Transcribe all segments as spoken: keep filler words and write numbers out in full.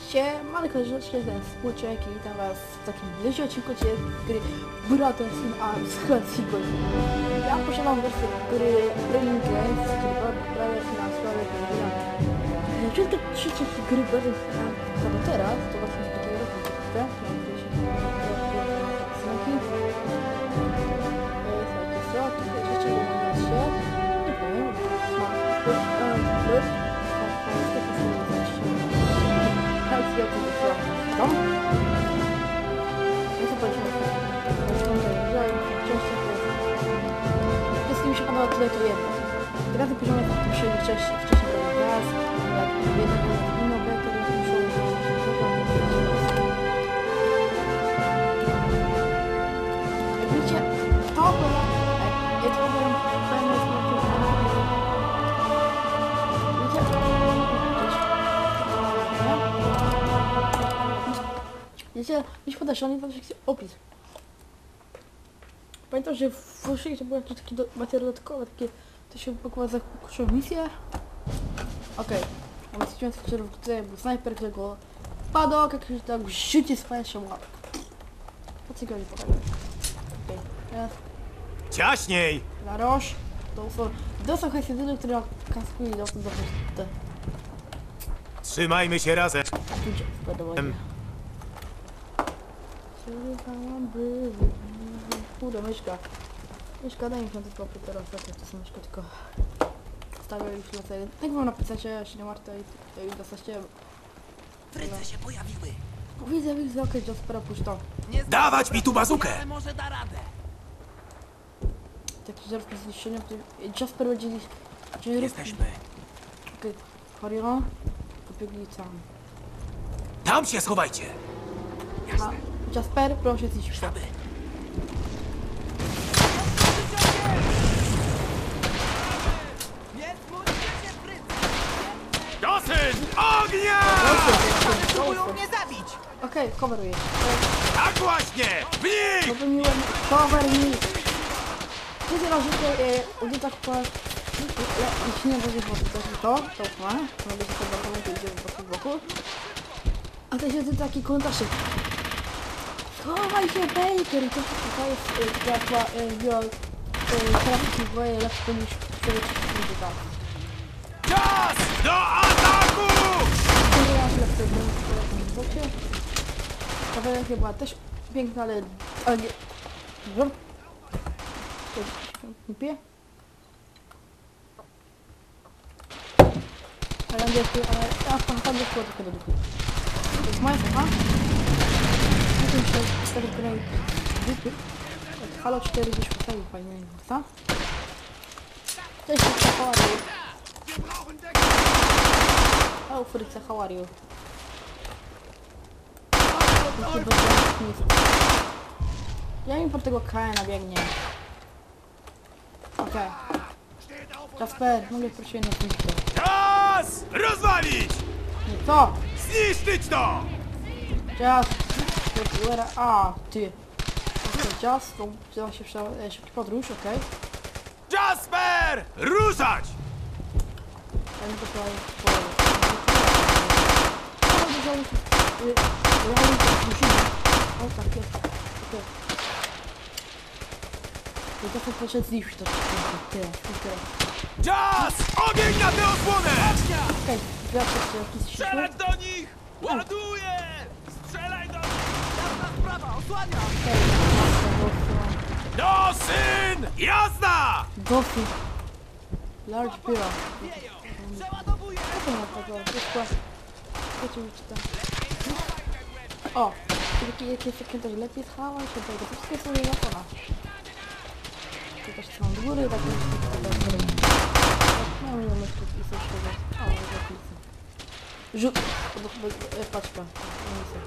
Witajcie, Malka Rzeczny, ten Smuczek i witam was w takim bliższym odcinku gry Brothers in Arms Classical. Ja posiadam wersję gry Brilliant Games, czyli Brothers in Arms Classical. Jeżeli to trzecie gry Brothers in Arms do teraz, to właśnie z takiego roku kupę. Mam gdzieś znaki. Takie sroki, trzecie wygląda się. Nie wiem. Ja to wysyłam tam. I zobaczymy. Jeśli mi się podoba tyle, to jedno. Teraz poziomie w tym się wcześniej wcześniej robił gaz, jak jeden inną bekę, jak muszą jak widzicie, to było... Ja to robię pewne smaku. Wiecie, mi się podaje, że oni tam się opis. Pamiętam, że w Ruszynie to były jakieś takie do, materiały dodatkowe, takie, to się pakowała za kurczą misję. Okej, a my stwierdziłem, że tutaj był snajper, którego padł, jak tak życie swoje się łapek. Po co go nie pokażę? Okej, teraz... Ciaśniej! Larosz, to są... To są jedyne, które kaskuje dostęp do te. Trzymajmy się razem. Ludzie, wiadomo. Kurde, myszka. Myszka, daj mi się tylko teraz, to są myszka, tylko stawiam już na cel. Tak było na pececie, się nie martw i w zasadzie... Fryce się pojawiły. Widzę, widzę, okej, okay, Jaspera, puść to. Nie Dawać mi tu bazukę! ale może da radę. Taki żart z zniszczeniem, Jasper będzie gdzieś... Jesteśmy. Okej, Horion, pobiegli tam. Tam się schowajcie! A, Jasper, proszę zniszczyć. Sztaby. Dosyć ognia! Próbują mnie zabić. Okej, okay, coveruję. Tak właśnie! W nich! Popełniłem cover me. Kiedy razy to będzie tak po... Jeśli nie będzie to, to ma. To będzie to bardzo to idzie w boku, w boku. A to jest taki komentarz. Schowaj się, Baker! I to tutaj jest taka trafiki boje lepsze niż przede tak. Czas do ataku! To nie aż lepsze w bocie. Ta wersja była też piękna, ale... ale nie... Dobrze? Nie piję? Ale angielskie, ale... Ja pan tam jest tylko do duchu. To jest moja sprawa. Potem się cztery graj dupy. Jak Halo cztery gdzieś postawił fajnie, co? Cześć, how are you? Oh, Fryca, how are you? Ja mi po tego K nabiegnie. Okej. Okay. Jasper, mogę prosić na punkcie. Czas rozwalić! Nie to! Zniszczyć to! Jasper, a, ty. Just, to wzięła się e, szybki podróż, okej. Okay. Jasper! Ruszać! Ja mi to tutaj powiem. Ja mam wziąć... Ja mam to musimy. O, tak jest. Okej. Ja to poszedł zniszczyć to. Tyle, tyle. Czas! Ogień na tę osłonę! Okej, zobaczcie, jakiś Strzelać do nich! Ładuję! Strzelaj do nich! Jasna sprawa, osłania. No syn! Jazda! Dosyć. Large Bira. Wieją. Przeładowuję. Co to ma tego? Wszystko. Co ci czytam? O! Takie jakieś takie też lepiej schowaj się tego. To wszystkie są jelafona. Tu też są do góry, tak jest to do góry. No nie wiem, jeszcze pisać tego. O, zapisy. Rzut! Paczka. Misja.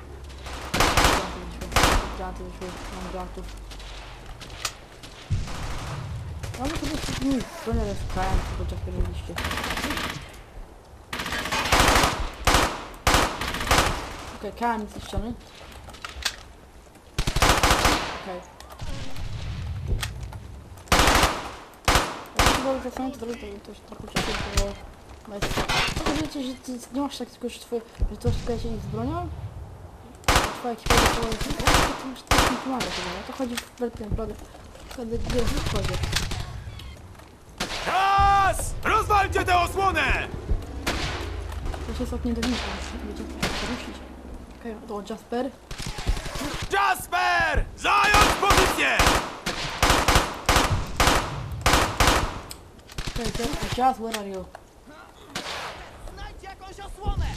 Granty wyszły. Mam grantów. Mamy to dosyć nic, to nie jest K M, tylko czas mieliście. Okej, K M jest ściany. Okej. Jak się wolę czasami, to zrobię to już trochę czasu, bo Wiecie, że ty nie masz tak tylko, że twoje, że to się ich z bronią? Twoja ekipa jest to masz tak nie pomaga sobie, o to chodzi w wielkim naprawdę. Wtedy gdzie wchodzi. Czas! Rozwalcie tę osłonę! To się ostatnio do nich, będzie ruszyć. Okej, to Jasper. Jasper! Zająć pozycję! Okej, Jas, where are you? Znajdź jakąś osłonę!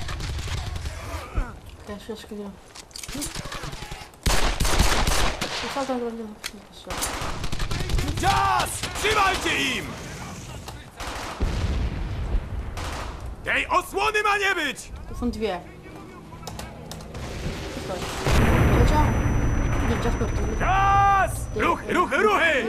Okej, chwileczkę nie. To co tam robię? Czas! Trzymajcie im! Tej osłony ma nie być! To są dwie. Co to jest? Trzecia? Nie, Jasper to jest. Czas! Ruchy, ruchy, ruchy!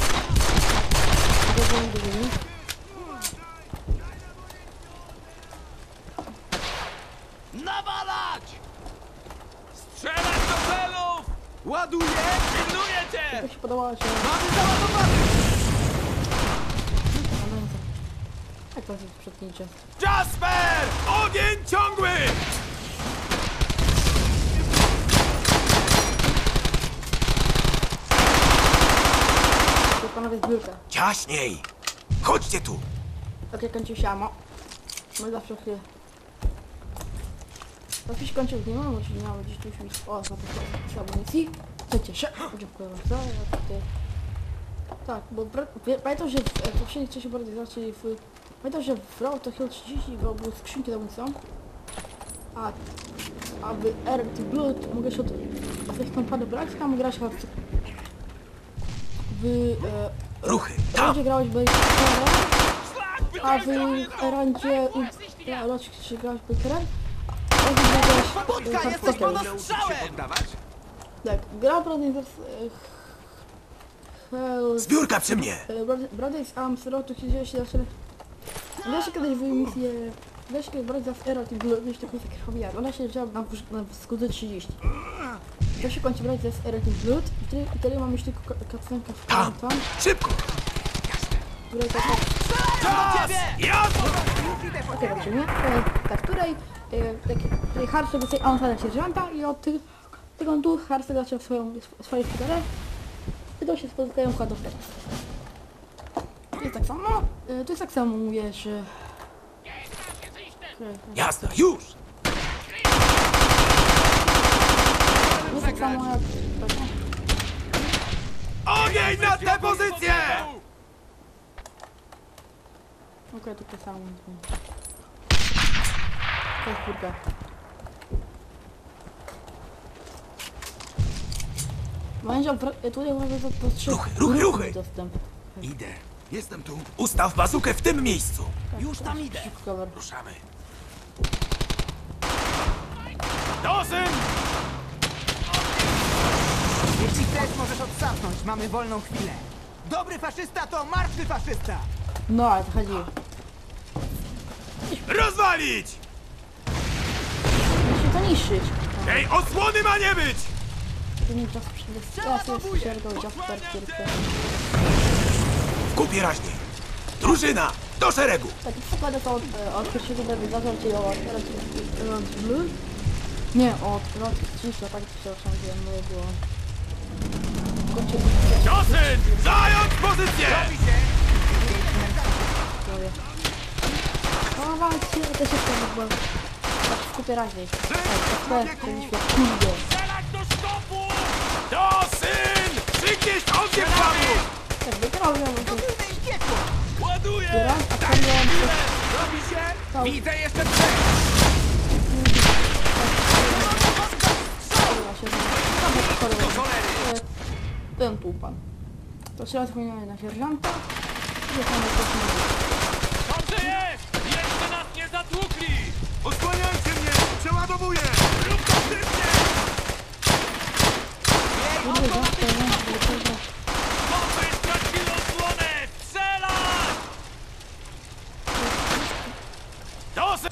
Nawalać! Strzelać do celów! Ładuję! Pilnuję cię! To się podobało się. Mamy załadowany! Jak to jest przedtnicie? Jasper! Ogień ciągły! To panowie zbiórka. Ciaśniej! Chodźcie tu! Tak jak kończył się amo. My zawsze chwilę. Zawsze się kończył nie mam, czyli miało gdzieś tu już mieć. O, za to amunicji. Co cieszę. Dziękuję bardzo. Ja tutaj... Tak, bo bra- pamiętam, że w w poprzednich czasie bardziej zaczęli w... Pamiętam, że w Raw to chyba trzydzieści bo były skrzynki z amunicją. A... A w Earth Blood mogę się od... A w tą padę brać, tam grać chyba w... W... E, Ruchy! w Tam! Randzie grałeś Bakerem, a w Randzie... Ja, oczywiście grałeś Bakerem. A w grałeś... Budka, jesteś pod ostrzałem! Tak, gra Brothers... Hell... Zbiórka przy mnie! Brothers Arms Road to się się zawsze... Wiesz kiedyś w misję... Wiesz kiedyś Brothers Arms Road wiesz taką krwawiarę. Ona się wzięła na, na skórze trzydzieści. To się kończy Brothers Arms Blood i wtedy, i wtedy mam już tylko katcenkę w Tam! tam, Szybko! której to... Czas! Jazda! Okej, dobrze, nie? E, tak, której... E, tak, której Harfy dostaje awansa na sierżanta i od tych... Tego tu Harfy zaczął swoją, swoje szpitale. I to się spotykają chyba do wtedy. To jest tak samo... E, to jest tak samo, mówię, że... Jazda, już! To jest tak samo jak... Ogień na tę pozycję! Okej, to tak samo. To jest kurka. Będzie tutaj może to postrzec... Ruchy, ruchy, ruchy! Dostęp. Idę. Jestem tu. Ustaw bazukę w tym miejscu. Już tam idę! Cover. Ruszamy. Dosyn! Jeśli chcesz, możesz odsapnąć. Mamy wolną chwilę. Dobry faszysta to martwy faszysta! No, ale to chodzi. Rozwalić! Musi to niszczyć. Tej osłony ma nie być! To nie czas przede ja sobie ściergał Jasper tylko. W kupie raźniej. Drużyna, do szeregu! Tak, i przykładę to od, e, od pierwszego webizarza, czyli od Rod Blue. Nie, od Rod Cisza, tak przepraszam, wiem, no było. Kończę. Dosyn! Zająć pozycję! No walczcie, to się to bo... Tak, w kupie raźniej. Tak, Jasper, to nie świat, kurde. Strzelać do sztopu! Dosyn! Przygnieść ogień panu! Tak, wygrał, ja mam to. Ładuję! Zbiera, a tam miałem to... Robi się! Tam. Widzę jeszcze trzech! Dobra, się tam cholery. Ten tu pan. To trzeba zmieniać na sierżanta. I tam jest Dobrze jest! Jeszcze nas nie zatłukli! Osłaniajcie mnie! Przeładowuję! Rób pozycję! kurde, zawsze, nie? Dlaczego? Bombę stracili osłonę! Strzelać! Dosyn!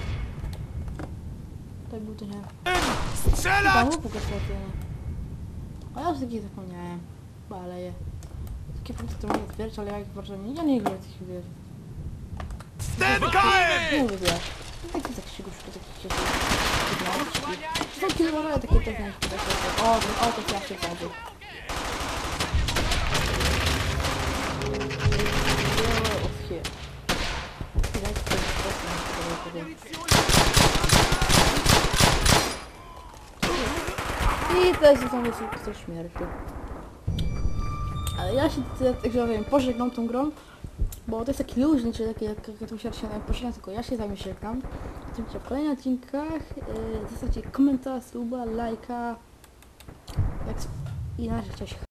Tak był to nie. Strzelać! Tam łupu gasłatyny. A ja już takich zapomniałem. Baleje. Takie punkty, które mogę zbierać, ale ja ich bardzo nie... Ja nie lubię tych wieży. Stękaj! Mówię, wiesz. Tak jest jakiś szybko takich się To są kilka takie techniki, takie, o, o, to ja się wtedy. I teraz jest zamysł do śmierci. Ale ja się, tak że powiem, pożegnam tą grą, bo to jest taki luźny, czy taki jak, jak to się pożegnam, tylko ja się z wami żegnam. Zobaczcie w kolejnych odcinkach, yy, zostawcie komentarz, suba, lajka, jak, i na razie, cześć.